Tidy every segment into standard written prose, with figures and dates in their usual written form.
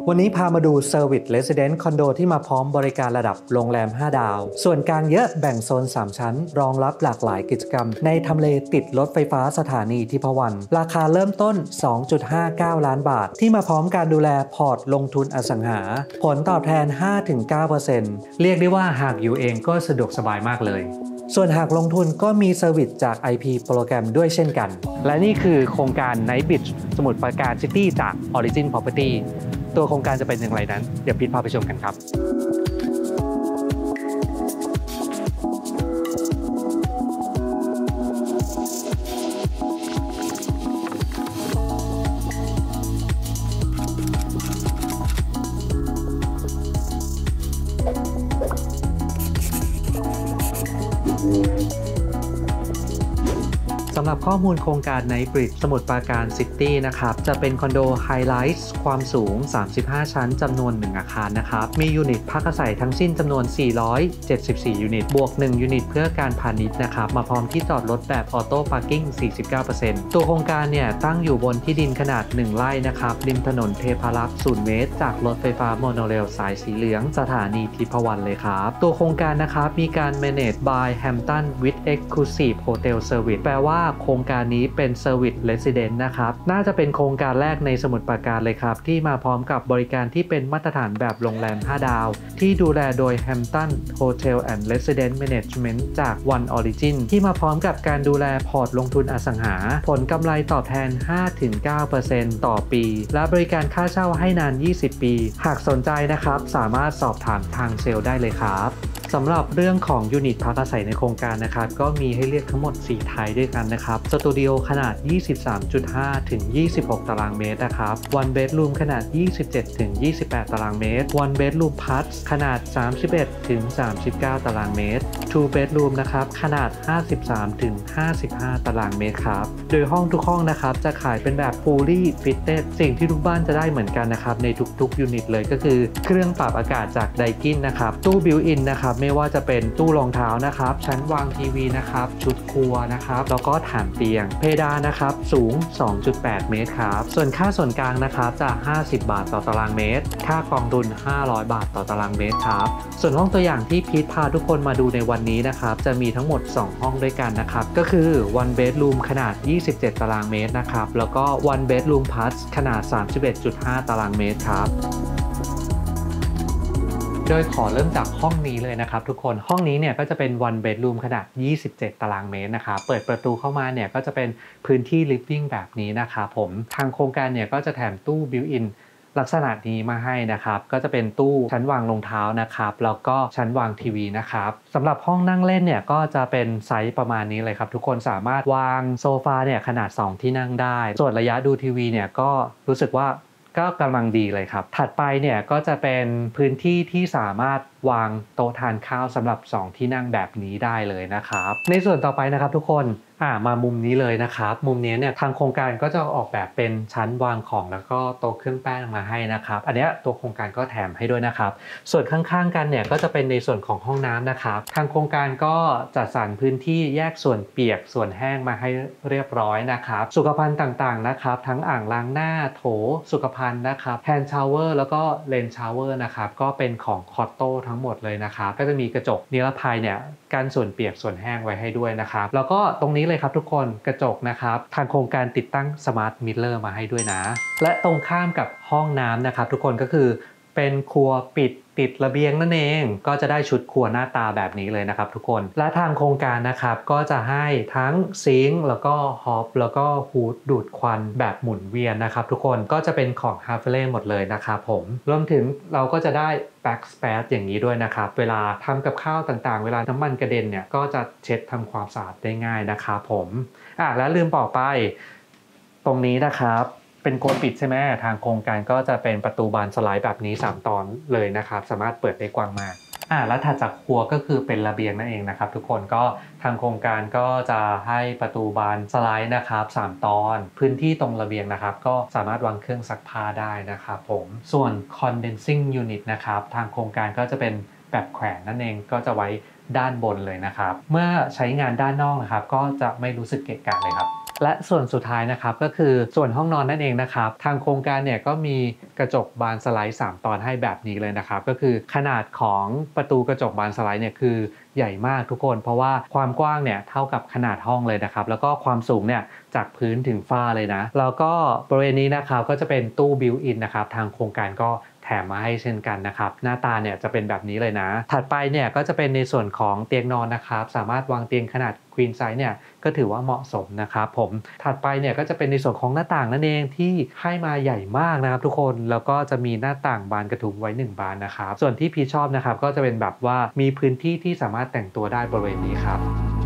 วันนี้พามาดู Service Resident คอนโดที่มาพร้อมบริการระดับโรงแรม 5 ดาว ส่วนกลางเยอะแบ่งโซน 3 ชั้น รองรับหลากหลายกิจกรรม ในทำเลติดรถไฟฟ้าสถานีทิพวรรณราคาเริ่มต้น 2.59 ล้านบาท ที่มาพร้อมการดูแลพอร์ตลงทุนอสังหา ผลตอบแทน 5-9% เรียกได้ว่าหากอยู่เองก็สะดวกสบายมากเลยส่วนหากลงทุนก็มีเซอร์วิสจาก IP โปรแกรมด้วยเช่นกันและนี่คือโครงการ Night Beach สมุทรปราการซิตี้จาก Origin Property ตัวโครงการจะเป็นอย่างไรนั้นเดี๋ยวพีทพาไปชมกันครับสำหรับข้อมูลโครงการในบริดจ์สมุทรปราการซิตี้นะครับจะเป็นคอนโดไฮไลท์ความสูง35ชั้นจำนวน1อาคารนะครับมียูนิตพักอาศัยทั้งสิ้นจำนวน474ยูนิตบวก1ยูนิตเพื่อการพาณิชย์นะครับมาพร้อมที่จอดรถแบบออโต้พาร์กิ้ง 49% ตัวโครงการเนี่ยตั้งอยู่บนที่ดินขนาด1ไร่นะครับริมถนนเทพารักษ์0 เมตรจากรถไฟฟ้าโมโนเรลสายสีเหลืองสถานีทิพวรรณเลยครับตัวโครงการนะครับมีการ manage by Hampton with Exclusive Hotel Service แปลว่าโครงการนี้เป็น Service Resident นะครับน่าจะเป็นโครงการแรกในสมุทรปราการเลยครับที่มาพร้อมกับบริการที่เป็นมาตรฐานแบบโรงแรม 5 ดาวที่ดูแลโดย Hampton Hotel and Residence Management จาก One Origin ที่มาพร้อมกับการดูแลพอร์ตลงทุนอสังหาผลกำไรตอบแทน 5-9% ต่อปีและบริการค่าเช่าให้นาน20 ปีหากสนใจนะครับสามารถสอบถามทางเซลล์ได้เลยครับสำหรับเรื่องของยูนิตพักอาศัยในโครงการนะครับก็มีให้เลือกทั้งหมด4ไทยด้วยกันนะครับสตูดิโอขนาด 23.5 ถึง 26 ตารางเมตรนะครับ One Bedroom ขนาด 27 ถึง 28 ตารางเมตร One Bedroom Plus ขนาด 31 ถึง 39 ตารางเมตร Two Bedroom นะครับขนาด 53 ถึง 55 ตารางเมตรครับโดยห้องทุกห้องนะครับจะขายเป็นแบบ Fully Fitted สิ่งที่ทุกบ้านจะได้เหมือนกันนะครับในทุกๆยูนิตเลยก็คือเครื่องปรับอากาศจากไดกินนะครับตู้บิวอินนะครับไม่ว่าจะเป็นตู้รองเท้านะครับชั้นวางทีวีนะครับชุดครัวนะครับแล้วก็ฐานเตียงเพดานนะครับสูง 2.8 เมตรครับส่วนค่าส่วนกลางนะครับจะ50 บาทต่อตารางเมตรค่ากองทุน500 บาทต่อตารางเมตรครับส่วนห้องตัวอย่างที่พีทพาทุกคนมาดูในวันนี้นะครับจะมีทั้งหมด2ห้องด้วยกันนะครับก็คือ One Bedroom ขนาด 27 ตารางเมตรนะครับแล้วก็ One Bedroom Plus ขนาด 31.5 ตารางเมตรครับโดยขอเริ่มจากห้องนี้เลยนะครับทุกคนห้องนี้เนี่ยก็จะเป็น one bedroom ขนาด 27 ตารางเมตรนะครับเปิดประตูเข้ามาเนี่ยก็จะเป็นพื้นที่ living แบบนี้นะครับผมทางโครงการเนี่ยก็จะแถมตู้ built-in ลักษณะนี้มาให้นะครับก็จะเป็นตู้ชั้นวางรองเท้านะครับแล้วก็ชั้นวางทีวีนะครับสำหรับห้องนั่งเล่นเนี่ยก็จะเป็นไซส์ประมาณนี้เลยครับทุกคนสามารถวางโซฟาเนี่ยขนาด2ที่นั่งได้ส่วนระยะดูทีวีเนี่ยก็รู้สึกว่าก็กำลังดีเลยครับถัดไปเนี่ยก็จะเป็นพื้นที่ที่สามารถวางโต๊ะทานข้าวสำหรับ2ที่นั่งแบบนี้ได้เลยนะครับในส่วนต่อไปนะครับทุกคนมามุมนี้เลยนะครับมุมนี้เนี่ยทางโครงการก็จะออกแบบเป็นชั้นวางของแล้วก็โต๊ะเครื่องแป้งมาให้นะครับอันนี้ตัวโครงการก็แถมให้ด้วยนะครับส่วนข้างๆกันเนี่ยก็จะเป็นในส่วนของห้องน้ำนะครับทางโครงการก็จัดสรรพื้นที่แยกส่วนเปียกส่วนแห้งมาให้เรียบร้อยนะครับสุขภัณฑ์ต่างๆนะครับทั้งอ่างล้างหน้าโถสุขภัณฑ์นะครับแฮนด์ชาวเวอร์แล้วก็เลนชาวเวอร์นะครับก็เป็นของคอตโต้ทั้งหมดเลยนะครับก็จะมีกระจกนิรภัยเนี่ยกั้นส่วนเปียกส่วนแห้งไว้ให้ด้วยนะครับแล้วก็ตรงนี้เลยครับทุกคนกระจกนะครับทางโครงการติดตั้งสมาร์ทมิเรอร์มาให้ด้วยนะและตรงข้ามกับห้องน้ำนะครับทุกคนก็คือเป็นครัวปิดติดระเบียงนั่นเองก็จะได้ชุดครัวหน้าตาแบบนี้เลยนะครับทุกคนและทางโครงการนะครับก็จะให้ทั้งซิงค์แล้วก็ฮอปแล้วก็ฮูดดูดควันแบบหมุนเวียนนะครับทุกคนก็จะเป็นของ h a r v e l e หมดเลยนะครับผมรวมถึงเราก็จะได้ backsplash อย่างนี้ด้วยนะครับเวลาทำกับข้าวต่างๆเวลาน้ำมันกระเด็นเนี่ยก็จะเช็ดทำความสะอาดได้ง่ายนะครับผมและลืมบอกไปตรงนี้นะครับเป็นโกนปิดใช่ไหมทางโครงการก็จะเป็นประตูบานสไลด์แบบนี้3ตอนเลยนะครับสามารถเปิดได้กว้างมากแล้วถัดจากครัวก็คือเป็นระเบียงนั่นเองนะครับทุกคนก็ทางโครงการก็จะให้ประตูบานสไลด์นะครับ3ตอนพื้นที่ตรงระเบียงนะครับก็สามารถวางเครื่องซักผ้าได้นะครับผมส่วน condensing unit นะครับทางโครงการก็จะเป็นแบบแขวนนั่นเองก็จะไว้ด้านบนเลยนะครับเมื่อใช้งานด้านนอกนะครับก็จะไม่รู้สึกเกะกะเลยครับและส่วนสุดท้ายนะครับก็คือส่วนห้องนอนนั่นเองนะครับทางโครงการเนี่ยก็มีกระจกบานสไลด์3ตอนให้แบบนี้เลยนะครับก็คือขนาดของประตูกระจกบานสไลด์เนี่ยคือใหญ่มากทุกคนเพราะว่าความกว้างเนี่ยเท่ากับขนาดห้องเลยนะครับแล้วก็ความสูงเนี่ยจากพื้นถึงฝ้าเลยนะแล้วก็บริเวณนี้นะครับก็จะเป็นตู้บิวอินนะครับทางโครงการก็แถมมาให้เช่นกันนะครับหน้าตาเนี่ยจะเป็นแบบนี้เลยนะถัดไปเนี่ยก็จะเป็นในส่วนของเตียงนอนนะครับสามารถวางเตียงขนาดควีนไซส์เนี่ยก็ถือว่าเหมาะสมนะครับผมถัดไปเนี่ยก็จะเป็นในส่วนของหน้าต่างนั่นเองที่ให้มาใหญ่มากนะครับทุกคนแล้วก็จะมีหน้าต่างบานกระทุ้งไว้1บานนะครับส่วนที่พี่ชอบนะครับก็จะเป็นแบบว่ามีพื้นที่ที่สามารถแต่งตัวได้บริเวณนี้ครับ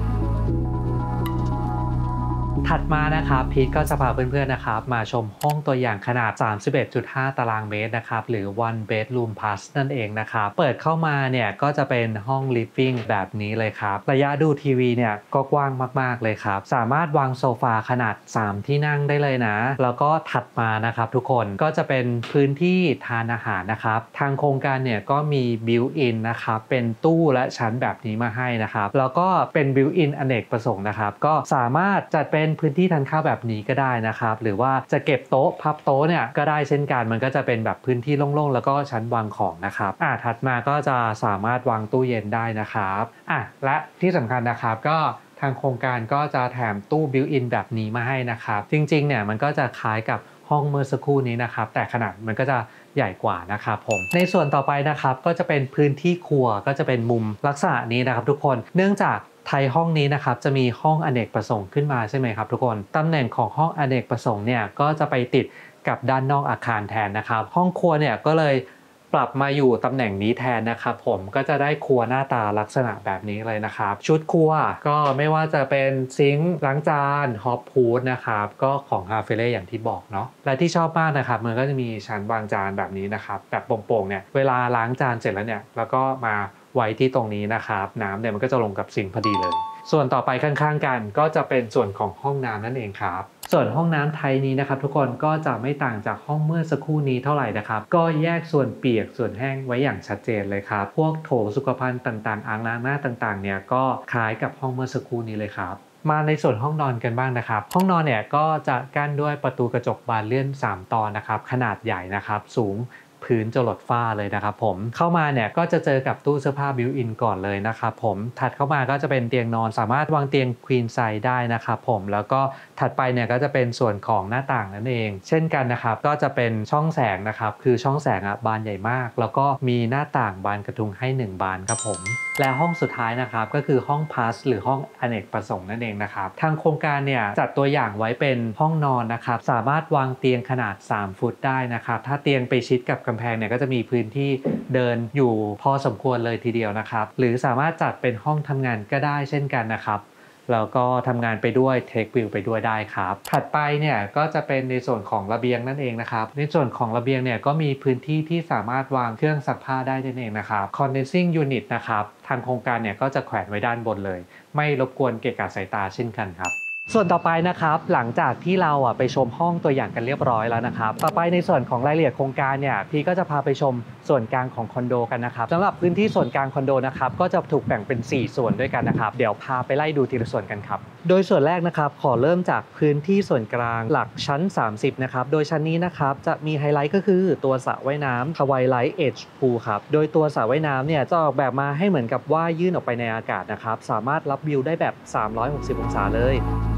ถัดมานะครับพีทก็จะพาเพื่อนๆนะครับมาชมห้องตัวอย่างขนาด 31.5 ตารางเมตรนะครับหรือ one bedroom plus นั่นเองนะครับเปิดเข้ามาเนี่ยก็จะเป็นห้อง living แบบนี้เลยครับระยะดูทีวีเนี่ยก็กว้างมากๆเลยครับสามารถวางโซฟาขนาด3ที่นั่งได้เลยนะแล้วก็ถัดมานะครับทุกคนก็จะเป็นพื้นที่ทานอาหารนะครับทางโครงการเนี่ยก็มี built in นะครับเป็นตู้และชั้นแบบนี้มาให้นะครับแล้วก็เป็น built in อเนกประสงค์นะครับก็สามารถจัดเป็นพื้นที่ทานข้าวแบบนี้ก็ได้นะครับหรือว่าจะเก็บโต๊ะพับโต๊ะเนี่ยก็ได้เช่นกันมันก็จะเป็นแบบพื้นที่โล่งๆแล้วก็ชั้นวางของนะครับถัดมาก็จะสามารถวางตู้เย็นได้นะครับและที่สำคัญนะครับก็ทางโครงการก็จะแถมตู้บิวอินแบบนี้มาให้นะครับจริงๆเนี่ยมันก็จะคล้ายกับห้องเมื่อสักครู่นี้นะครับแต่ขนาดมันก็จะใหญ่กว่านะครับผมในส่วนต่อไปนะครับก็จะเป็นพื้นที่ครัวก็จะเป็นมุมลักษณะนี้นะครับทุกคนเนื่องจากไทยห้องนี้นะครับจะมีห้องอเนกประสงค์ขึ้นมาใช่ไหมครับทุกคนตำแหน่งของห้องอเนกประสงค์เนี่ยก็จะไปติดกับด้านนอกอาคารแทนนะครับห้องครัวเนี่ยก็เลยปรับมาอยู่ตำแหน่งนี้แทนนะครับผมก็จะได้ครัวหน้าตาลักษณะแบบนี้เลยนะครับชุดครัวก็ไม่ว่าจะเป็นซิงค์ล้างจานฮอปพูดนะครับก็ของฮาเฟเล่อย่างที่บอกเนาะและที่ชอบมากนะครับมันก็จะมีชั้นวางจานแบบนี้นะครับแบบโป่งๆเนี่ยเวลาล้างจานเสร็จแล้วเนี่ยแล้วก็มาไว้ที่ตรงนี้นะครับน้ำเนี่ยมันก็จะลงกับซิงค์พอดีเลยส่วนต่อไปข้างๆกันก็จะเป็นส่วนของห้องน้ำนั่นเองครับส่วนห้องน้ำไทยนี้นะครับทุกคนก็จะไม่ต่างจากห้องเมื่อสักครู่นี้เท่าไหร่นะครับก็แยกส่วนเปียกส่วนแห้งไว้อย่างชัดเจนเลยครับพวกโถสุขภัณฑ์ต่างๆอ่างล้างหน้าต่างๆเนี่ยก็คล้ายกับห้องเมื่อสักครู่นี้เลยครับมาในส่วนห้องนอนกันบ้างนะครับห้องนอนเนี่ยก็จะกั้นด้วยประตูกระจกบานเลื่อน3ตอนนะครับขนาดใหญ่นะครับสูงพื้นจรดฝ้าเลยนะครับผมเข้ามาเนี่ยก็จะเจอกับตู้เสื้อผ้าบิวอินก่อนเลยนะครับผมถัดเข้ามาก็จะเป็นเตียงนอนสามารถวางเตียงควีนไซส์ได้นะครับผมแล้วก็ถัดไปเนี่ยก็จะเป็นส่วนของหน้าต่างนั่นเองเช่นกันนะครับก็จะเป็นช่องแสงนะครับคือช่องแสงบานใหญ่มากแล้วก็มีหน้าต่างบานกระทุ้งให้1บานครับผมและห้องสุดท้ายนะครับก็คือห้องพาสหรือห้องอเนกประสงค์นั่นเองนะครับทางโครงการเนี่ยจัดตัวอย่างไว้เป็นห้องนอนนะครับสามารถวางเตียงขนาด3ฟุตได้นะครับถ้าเตียงไปชิดกับกำแพงเนี่ยก็จะมีพื้นที่เดินอยู่พอสมควรเลยทีเดียวนะครับหรือสามารถจัดเป็นห้องทำงานก็ได้เช่นกันนะครับแล้วก็ทำงานไปด้วยเทควิวไปด้วยได้ครับถัดไปเนี่ยก็จะเป็นในส่วนของระเบียงนั่นเองนะครับในส่วนของระเบียงเนี่ยก็มีพื้นที่ที่สามารถวางเครื่องซักผ้าได้นั่นเองนะครับ condensing unit นะครับทางโครงการเนี่ยก็จะแขวนไว้ด้านบนเลยไม่รบกวนเกะกะสายตาเช่นกันครับส่วนต่อไปนะครับหลังจากที่เราไปชมห้องตัวอย่างกันเรียบร้อยแล้วนะครับต่อไปในส่วนของรายละเอียดโครงการเนี่ยพี่ก็จะพาไปชมส่วนกลางของคอนโดกันนะครับสำหรับพื้นที่ส่วนกลางคอนโดนะครับก็จะถูกแบ่งเป็น4ส่วนด้วยกันนะครับเดี๋ยวพาไปไล่ดูทีละส่วนกันครับโดยส่วนแรกนะครับขอเริ่มจากพื้นที่ส่วนกลางหลักชั้น30นะครับโดยชั้นนี้นะครับจะมีไฮไลท์ก็คือตัวสระว่ายน้ำ Twilight Edge Pool ครับโดยตัวสระว่ายน้ำเนี่ยจะออกแบบมาให้เหมือนกับว่ายื่นออกไปในอากาศนะครับสามารถรับวิวได้แบบ360องศาเลย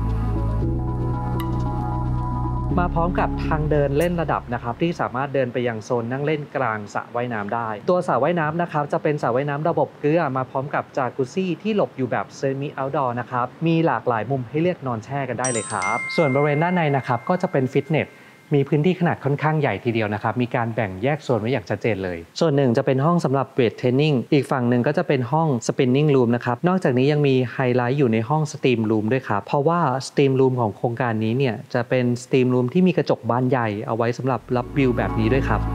มาพร้อมกับทางเดินเล่นระดับนะครับที่สามารถเดินไปยังโซนนั่งเล่นกลางสระว่ายน้ำได้ตัวสระว่ายน้ำนะครับจะเป็นสระว่ายน้ำระบบเกลือมาพร้อมกับจากุซี่ที่หลบอยู่แบบเซมิเอาท์ดอร์นะครับมีหลากหลายมุมให้เลือกนอนแช่กันได้เลยครับส่วนบริเวณด้านในนะครับก็จะเป็นฟิตเนสมีพื้นที่ขนาดค่อนข้างใหญ่ทีเดียวนะครับมีการแบ่งแยกโซนไว้อย่างชัดเจนเลยส่วนหนึ่งจะเป็นห้องสำหรับเวทเทรนนิ่งอีกฝั่งหนึ่งก็จะเป็นห้องสปินนิ่งรูมนะครับนอกจากนี้ยังมีไฮไลท์อยู่ในห้องสตรีมรูมด้วยครับเพราะว่าสตรีมรูมของโครงการนี้เนี่ยจะเป็นสตรีมรูมที่มีกระจกบานใหญ่เอาไว้สำหรับรับวิวแบบนี้ด้วยครับ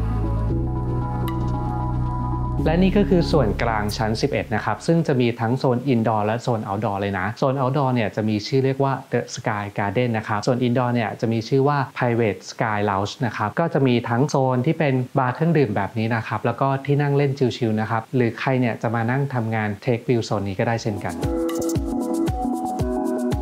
และนี่ก็คือส่วนกลางชั้น11นะครับซึ่งจะมีทั้งโซนอินดอร์และโซนเอาท์ดอร์เลยนะโซนเอาท์ดอร์เนี่ยจะมีชื่อเรียกว่า The Sky Garden นะครับส่วนอินดอร์เนี่ยจะมีชื่อว่า Private Sky Lounge นะครับก็จะมีทั้งโซนที่เป็นบาร์เครื่องดื่มแบบนี้นะครับแล้วก็ที่นั่งเล่นชิลๆนะครับหรือใครเนี่ยจะมานั่งทำงาน Take View โซนนี้ก็ได้เช่นกัน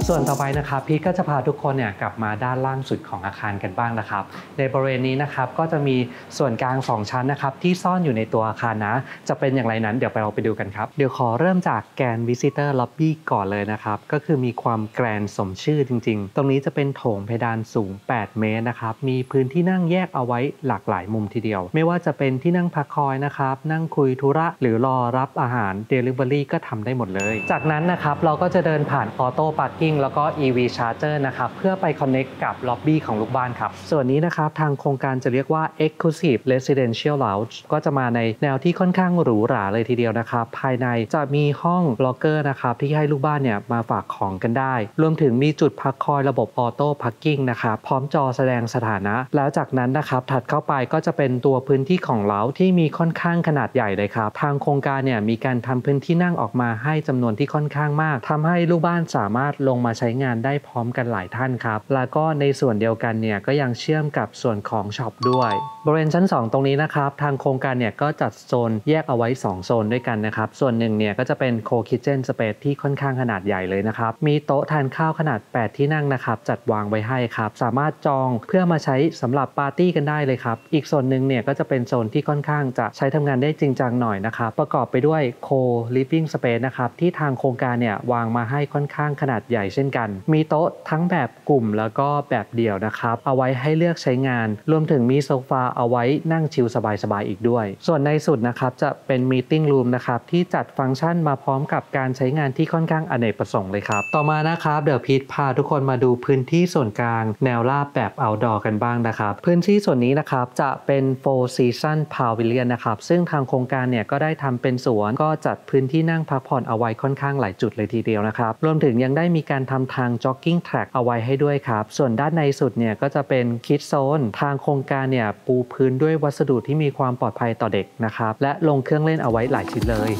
ส่วนต่อไปนะครับพีทก็จะพาทุกคนเนี่ยกลับมาด้านล่างสุดของอาคารกันบ้างนะครับในบริเวณนี้นะครับก็จะมีส่วนกลาง2ชั้นนะครับที่ซ่อนอยู่ในตัวอาคารนะจะเป็นอย่างไรนั้นเดี๋ยวเราไปดูกันครับเดี๋ยวขอเริ่มจากแกรนด์ Visitor Lobby ก่อนเลยนะครับก็คือมีความแกรนด์สมชื่อจริงๆตรงนี้จะเป็นโถงเพดานสูง8 เมตรนะครับมีพื้นที่นั่งแยกเอาไว้หลากหลายมุมทีเดียวไม่ว่าจะเป็นที่นั่งพักคอยนะครับนั่งคุยธุระหรือรอรับอาหาร Delivery ก็ทำได้หมดเลยจากนั้นนะครับเราก็จะเดินผ่าน Auto Parking แล้วก็ EV Charger นะครับเพื่อไป Connect กับล็อบบี้ของลูกบ้านครับส่วนนี้นะครับทางโครงการจะเรียกว่า Exclusive Residential Lounge ก็จะมาในแนวที่ค่อนข้างหรูหราเลยทีเดียวนะครับภายในจะมีห้อง Locker นะครับที่ให้ลูกบ้านเนี่ยมาฝากของกันได้รวมถึงมีจุดพักคอยระบบ Auto Parking นะครับพร้อมจอแสดงสถานะแล้วจากนั้นนะครับถัดเข้าไปก็จะเป็นตัวพื้นที่ของเล้าที่มีค่อนข้างขนาดใหญ่เลยครับทางโครงการเนี่ยมีการทำพื้นที่นั่งออกมาให้จำนวนที่ค่อนข้างมากทำให้ลูกบ้านสามารถลงมาใช้งานได้พร้อมกันหลายท่านครับแล้วก็ในส่วนเดียวกันเนี่ยก็ยังเชื่อมกับส่วนของช็อปด้วยบริเวณชั้น2ตรงนี้นะครับทางโครงการเนี่ยก็จัดโซนแยกเอาไว้2โซนด้วยกันนะครับส่วนหนึ่งเนี่ยก็จะเป็นโคคิทเช่นสเปซที่ค่อนข้างขนาดใหญ่เลยนะครับมีโต๊ะทานข้าวขนาด8ที่นั่งนะครับจัดวางไว้ให้ครับสามารถจองเพื่อมาใช้สำหรับปาร์ตี้กันได้เลยครับอีกโซนหนึ่งเนี่ยก็จะเป็นโซนที่ค่อนข้างจะใช้ทำงานได้จริงจังหน่อยนะครับประกอบไปด้วยโคลิฟวิ่งสเปซนะครับที่ทางโครงการเนี่ยวางมาให้ค่อนข้างขนาดใหญ่เช่นกันมีโต๊ะทั้งแบบกลุ่มแล้วก็แบบเดี่ยวนะครับเอาไว้ให้เลือกใช้งานรวมถึงมีโซฟาเอาไว้นั่งชิลสบายๆอีกด้วยส่วนในสุดนะครับจะเป็นมีตติ้งรูมนะครับที่จัดฟังก์ชันมาพร้อมกับการใช้งานที่ค่อนข้างอเนกประสงค์เลยครับต่อมานะครับเดี๋ยวพีทพาทุกคนมาดูพื้นที่ส่วนกลางแนวราบแบบ outdoor กันบ้างนะครับพื้นที่ส่วนนี้นะครับจะเป็น Four Season Pavilion นะครับซึ่งทางโครงการเนี่ยก็ได้ทำเป็นสวนก็จัดพื้นที่นั่งพักผ่อนเอาไว้ค่อนข้างหลายจุดเลยทีเดียวนะครับรวมถึงยังได้มีการทำทาง jogging track เอาไว้ให้ด้วยครับส่วนด้านในสุดเนี่ยก็จะเป็น Kids Zone ทางโครงการเนี่ยปูพื้นด้วยวัสดุที่มีความปลอดภัยต่อเด็กนะครับและลงเครื่องเล่นเอาไว้หลายชิ้นเลย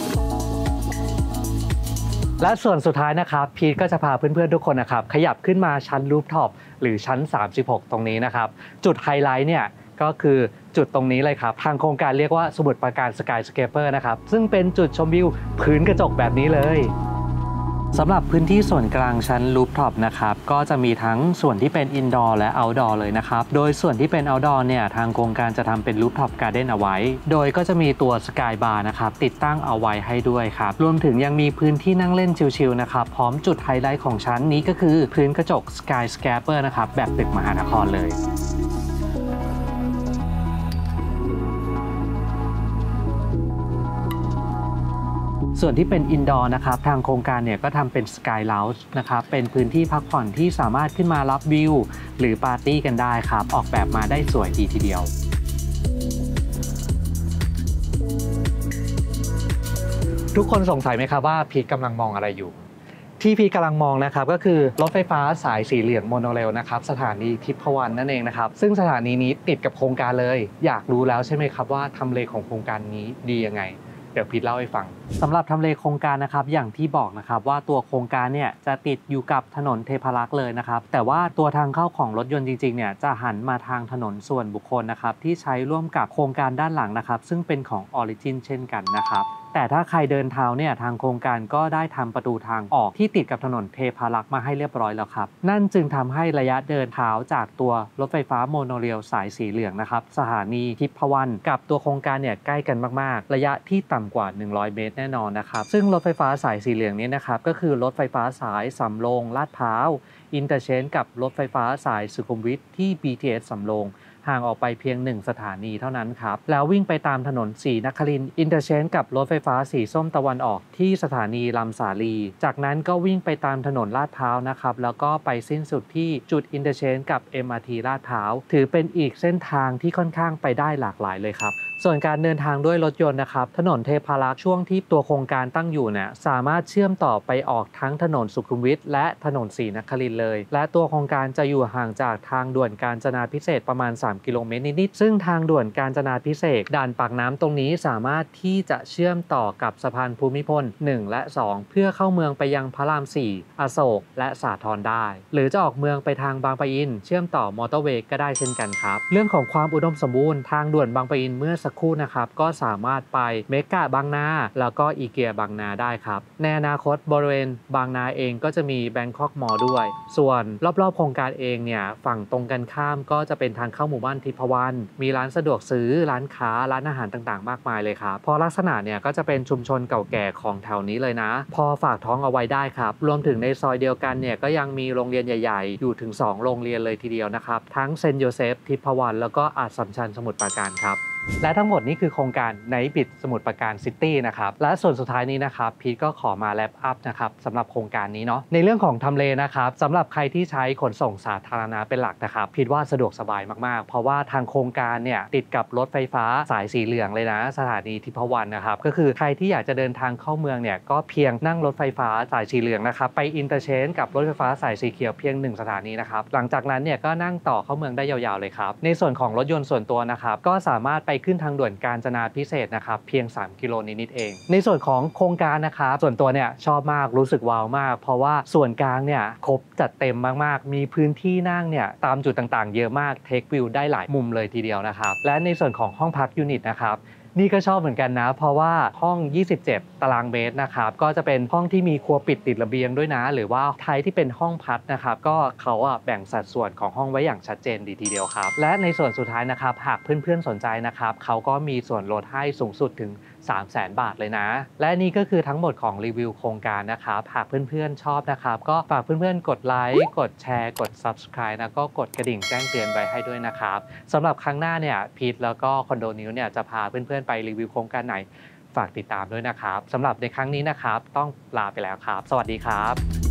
และส่วนสุดท้ายนะครับพีทก็จะพาเพื่อนๆทุกคนนะครับขยับขึ้นมาชั้นรูฟท็อปหรือชั้น36ตรงนี้นะครับจุดไฮไลท์เนี่ยก็คือจุดตรงนี้เลยครับทางโครงการเรียกว่าสมุทรปราการสกายสเคปเปอร์นะครับซึ่งเป็นจุดชมวิวพื้นกระจกแบบนี้เลยสำหรับพื้นที่ส่วนกลางชั้นรูฟท็อปนะครับก็จะมีทั้งส่วนที่เป็นอินดอร์และเอาท์ดอร์เลยนะครับโดยส่วนที่เป็นเอาท์ดอร์เนี่ยทางโครงการจะทำเป็นรูฟท็อปการ์เด้นเอาไว้โดยก็จะมีตัวสกายบาร์นะครับติดตั้งเอาไว้ให้ด้วยครับรวมถึงยังมีพื้นที่นั่งเล่นชิลๆนะครับพร้อมจุดไฮไลท์ของชั้นนี้ก็คือพื้นกระจกสกายสแคปเปอร์นะครับแบบตึกมหานครเลยส่วนที่เป็นอินดอร์นะครับทางโครงการเนี่ยก็ทำเป็นสกายเลาจ์นะครับเป็นพื้นที่พักผ่อนที่สามารถขึ้นมารับวิวหรือปาร์ตี้กันได้ครับออกแบบมาได้สวยดีทีเดียวทุกคนสงสัยไหมครับว่าพีทกำลังมองอะไรอยู่ที่พีทกำลังมองนะครับก็คือรถไฟฟ้าสายสีเหลืองโมโนเรลนะครับสถานีทิพวรรณนั่นเองนะครับซึ่งสถานีนี้ติดกับโครงการเลยอยากรู้แล้วใช่ไหมครับว่าทำเลของโครงการนี้ดียังไงเดี๋ยวพีทเล่าให้ฟังสำหรับทำเลโครงการนะครับอย่างที่บอกนะครับว่าตัวโครงการเนี่ยจะติดอยู่กับถนนเทพารักษ์เลยนะครับแต่ว่าตัวทางเข้าของรถยนต์จริงๆเนี่ยจะหันมาทางถนนส่วนบุคคลนะครับที่ใช้ร่วมกับโครงการด้านหลังนะครับซึ่งเป็นของ Origin เช่นกันนะครับแต่ถ้าใครเดินเท้าเนี่ยทางโครงการก็ได้ทำประตูทางออกที่ติดกับถนนเทพารักษ์มาให้เรียบร้อยแล้วครับนั่นจึงทำให้ระยะเดินเท้าจากตัวรถไฟฟ้าโมโนเรลสายสีเหลืองนะครับสถานีทิพวรรณกับตัวโครงการเนี่ยใกล้กันมากๆระยะที่ต่ำกว่า100 เมตรแน่นอนนะครับซึ่งรถไฟฟ้าสายสีเหลืองนี้นะครับก็คือรถไฟฟ้าสายสำโรงลาดพร้าวอินเตอร์เชนจ์กับรถไฟฟ้าสายสุขุมวิทที่ BTS สำโรงห่างออกไปเพียง1สถานีเท่านั้นครับแล้ววิ่งไปตามถนนศรีนครินทร์อินเตอร์เชนจ์กับรถไฟฟ้าสีส้มตะวันออกที่สถานีลำสาลีจากนั้นก็วิ่งไปตามถนนลาดพร้าวนะครับแล้วก็ไปสิ้นสุดที่จุดอินเตอร์เชนจ์กับ MRT ลาดพร้าวถือเป็นอีกเส้นทางที่ค่อนข้างไปได้หลากหลายเลยครับส่วนการเดินทางด้วยรถยนต์นะครับถนนเทพารักษ์ช่วงที่ตัวโครงการตั้งอยู่เนี่ยสามารถเชื่อมต่อไปออกทั้งถนนสุขุมวิทและถนนศรีนครินทร์เลยและตัวโครงการจะอยู่ห่างจากทางด่วนกาญจนาภิเษกประมาณ 3 กิโลเมตรนิดๆซึ่งทางด่วนกาญจนาภิเษกด่านปากน้ำตรงนี้สามารถที่จะเชื่อมต่อกับสะพานภูมิพล1และ2เพื่อเข้าเมืองไปยังพระราม4อโศกและสาทรได้หรือจะออกเมืองไปทางบางปะอินเชื่อมต่อมอเตอร์เวย์ก็ได้เช่นกันครับเรื่องของความอุดมสมบูรณ์ทางด่วนบางปะอินเมื่อสักครู่นะครับก็สามารถไปเมกะบางนาแล้วก็อีเกียบางนาได้ครับในอนาคตบริเวณบางนาเองก็จะมีแบงคอกมอลล์ด้วยส่วนรอบๆโครงการเองเนี่ยฝั่งตรงกันข้ามก็จะเป็นทางเข้าหมู่บ้านทิพวรรณมีร้านสะดวกซื้อร้านค้าร้านอาหารต่างๆมากมายเลยครับพอลักษณะเนี่ยก็จะเป็นชุมชนเก่าแก่ของแถวนี้เลยนะพอฝากท้องเอาไว้ได้ครับรวมถึงในซอยเดียวกันเนี่ยก็ยังมีโรงเรียนใหญ่ๆอยู่ถึง2โรงเรียนเลยทีเดียวนะครับทั้งเซนต์โยเซฟทิพวรรณแล้วก็อัสสัมชัญสมุทรปราการครับและทั้งหมดนี้คือโครงการไนท์บิทสมุทรปราการซิตี้นะครับและส่วนสุดท้ายนี้นะครับพีทก็ขอมาแรปอัพนะครับสำหรับโครงการนี้เนาะในเรื่องของทำเลนะครับสำหรับใครที่ใช้ขนส่งสาธารณะเป็นหลักนะครับพีทว่าสะดวกสบายมากๆเพราะว่าทางโครงการเนี่ยติดกับรถไฟฟ้าสายสีเหลืองเลยนะสถานีทิพวรรณนะครับก็คือใครที่อยากจะเดินทางเข้าเมืองเนี่ยก็เพียงนั่งรถไฟฟ้าสายสีเหลืองนะครับไปอินเตอร์เชนจ์กับรถไฟฟ้าสายสีเขียวเพียง1สถานีนะครับหลังจากนั้นเนี่ยก็นั่งต่อเข้าเมืองได้ยาวๆเลยครับในส่วนของรถยนต์ส่วนตัวนะครับก็สามารถไปขึ้นทางด่วนกาญจนาภิเษกนะครับเพียง3 กิโลนิดๆเองในส่วนของโครงการนะครับส่วนตัวเนี่ยชอบมากรู้สึกว้าวมากเพราะว่าส่วนกลางเนี่ยครบจัดเต็มมากๆมีพื้นที่นั่งเนี่ยตามจุดต่างๆเยอะมากเทควิวได้หลายมุมเลยทีเดียวนะครับและในส่วนของห้องพักยูนิตนะครับนี่ก็ชอบเหมือนกันนะเพราะว่าห้อง27ตารางเมตรนะครับก็จะเป็นห้องที่มีครัวปิดติดระเบียงด้วยนะหรือว่าไทยที่เป็นห้องพักนะครับก็เขาแบ่งสัดส่วนของห้องไว้อย่างชัดเจนดีทีเดียวครับและในส่วนสุดท้ายนะครับหากเพื่อนๆสนใจนะครับเขาก็มีส่วนลดให้สูงสุดถึง300,000 บาทเลยนะและนี่ก็คือทั้งหมดของรีวิวโครงการนะครับหากเพื่อนๆชอบนะครับก็ฝากเพื่อนๆกดไลค์กดแชร์กด Subscribe แล้วก็กดกระดิ่งแจ้งเตือนไว้ให้ด้วยนะครับสำหรับครั้งหน้าเนี่ยพีทแล้วก็คอนโดนิวเนี่ยจะพาเพื่อนๆไปรีวิวโครงการไหนฝากติดตามด้วยนะครับสำหรับในครั้งนี้นะครับต้องลาไปแล้วครับสวัสดีครับ